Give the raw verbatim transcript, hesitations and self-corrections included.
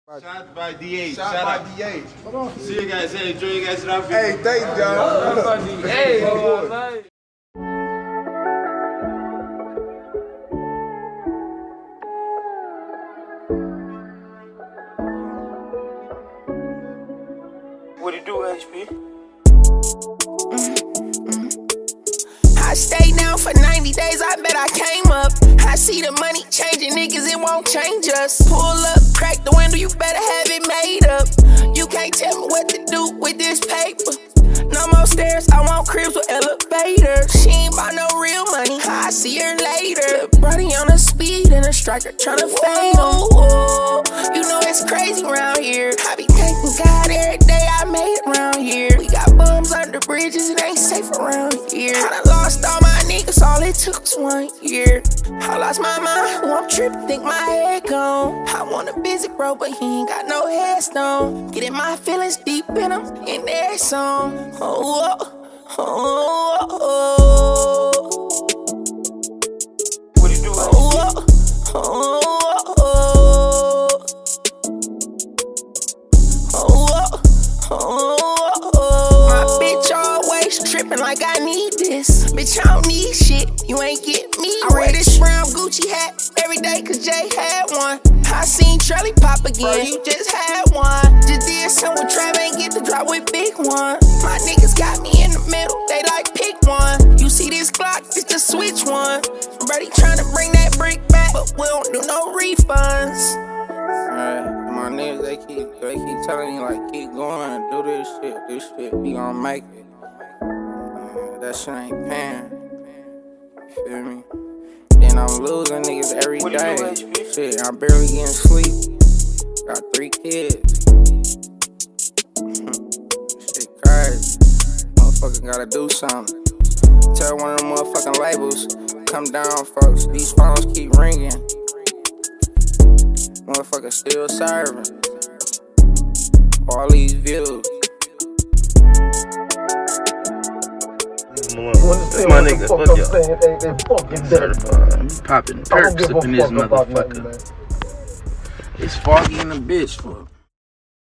Shot by D H. Shot Shout by out. D H. Hold on. See you guys. Hey, enjoy you guys. Hey, thank you, John. Hey, boy. What it do, H P? I stayed down for ninety days, I bet I came up. I see the money changing niggas, it won't change us. Pull up, crack the window, you better have it made up. You can't tell me what to do with this paper. No more stairs, I want cribs with elevators. She ain't buy no real money, I see her later. Brody on the speed and a striker tryna fade him. You know it's crazy around here. I be thanking God every day I made it around here. We got bums under bridges, it ain't safe around here. I done lost all my niggas, all it took was one year. I lost my mind, oh, I'm tripping, think my head gone. I want a busy bro, but he ain't got no headstone. Getting my feelings deep in them, in their song. Oh, oh, oh, oh, oh. What it do, H P? Oh, oh, oh, oh. Oh, oh, oh, oh. My bitch always tripping like I need this. Bitch, I don't need shit, you ain't get me. I wear this brown Gucci hat every day cause Jay had one. I seen Trelly pop again, bro, you just had one. Just did something with Trav, ain't get to drop with big one. My niggas got me in the middle, they like pick one. You see this Glock, it's the switch one. Brody tryna bring that brick back, but we don't do no refunds. Alright, my niggas, they keep, they keep telling you, like, keep going, do this shit, this shit, we gon' make it. Uh, that shit ain't paying. You feel me? Then I'm losing niggas every What it day. do, H P? Shit, I'm barely getting sleep. Got three kids. Shit crazy. Motherfucker gotta do something. Tell one of them motherfucking labels, come down, folks. These phones keep ringing. Motherfucker still serving. All these views. That's my nigga. Fuck y'all. Certified. I'm popping perks up in this motherfucker. It's foggy in the bitch, fuck.